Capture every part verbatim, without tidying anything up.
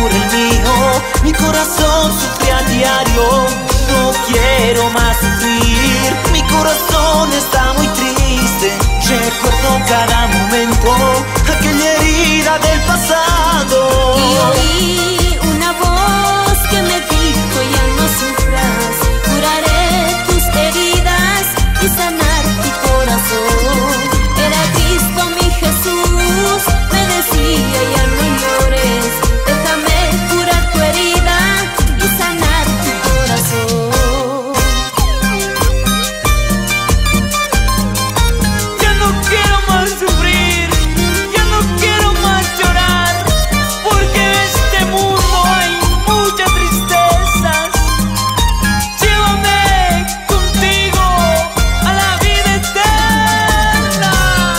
ocurre el mío. Mi corazón sufre a diario, no quiero más sufrir. Mi corazón está muy triste, recuerdo cada momento, aquella herida del pasado. Y oí una voz que me dijo: ya no sufras, curaré tus heridas y sanar tu corazón. Era Cristo mi Jesús, me decía: ya no llores, déjame curar tu herida y sanar tu corazón. Ya no quiero más sufrir, ya no quiero más llorar, porque en este mundo hay muchas tristezas. Llévame contigo a la vida eterna.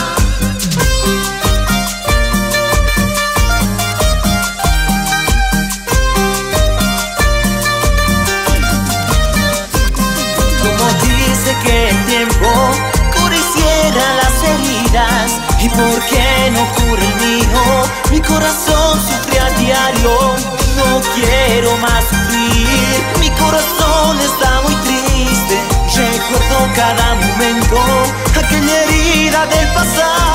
Como dice que el tiempo cura y cierra las heridas, ¿y por qué no cura el mío? Mi corazón sufre a diario, no quiero más sufrir. Mi corazón está muy triste, recuerdo cada momento, aquella herida del pasado.